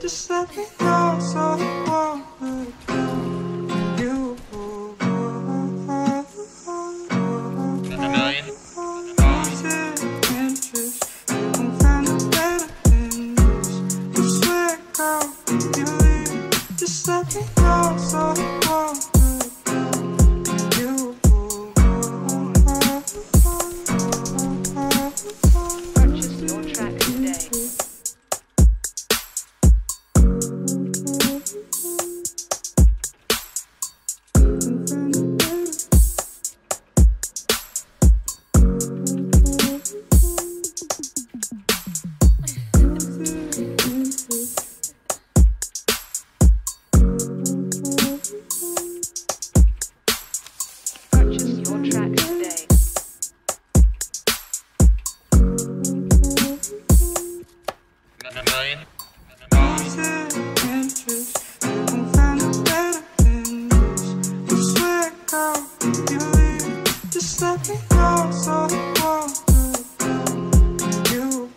Just let me know so I won't look at you. Lose interest, won't find it better than this. I swear, girl, you leave. Just let me know so I won't look at you. Purchase your track today. Purchase your track today. Interest, won't find it better than this. I swear, girl, you leave. Just let me know so I won't look at you.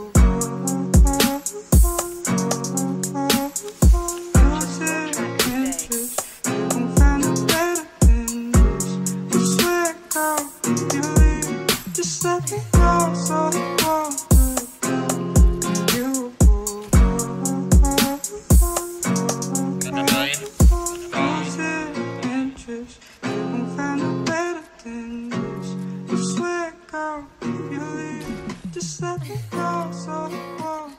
Lose interest, won't find it better than this. I swear, girl, you leave. Just let me know so I won't look at you. Interest, won't find it better than this. I swear, girl, you leave. Just let me know so I won't.